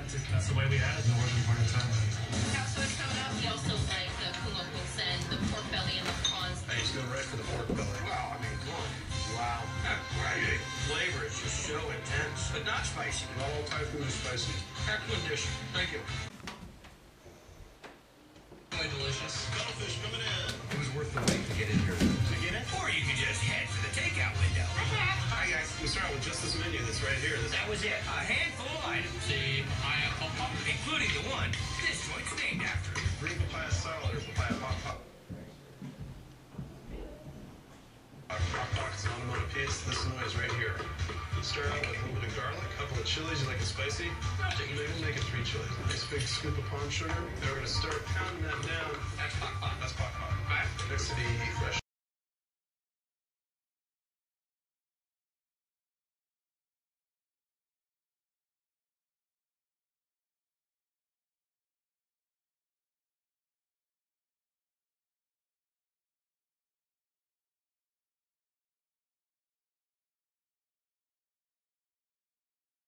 That's the way we had it in the northern part of Thailand. So it's coming up. We also like the kumokung sen, the pork belly, and the prawns. I used to go right for the pork belly. Wow, I mean, come on. Wow. Right. Flavor is just so intense, but not spicy. Not all Thai food is spicy. Excellent dish. Thank you. Really delicious. Cuttlefish coming in. It was worth the wait to get in here. To get in? Or you could just head for the takeout window. Hi guys. We start with just this menu that's right here. That was it. A handful of items. The pineapple pop, including the one this joint's named after. Green papaya salad or papaya pop pop. Crock pot, Sonoma piece. This one is right here. Start out with a little bit of garlic, a couple of chilies. You like it spicy? Maybe make it 3 chilies. A nice big scoop of palm sugar. Then we're going to start pounding that down. That's pot pot. That's pot pot. All right. Next to the fresh.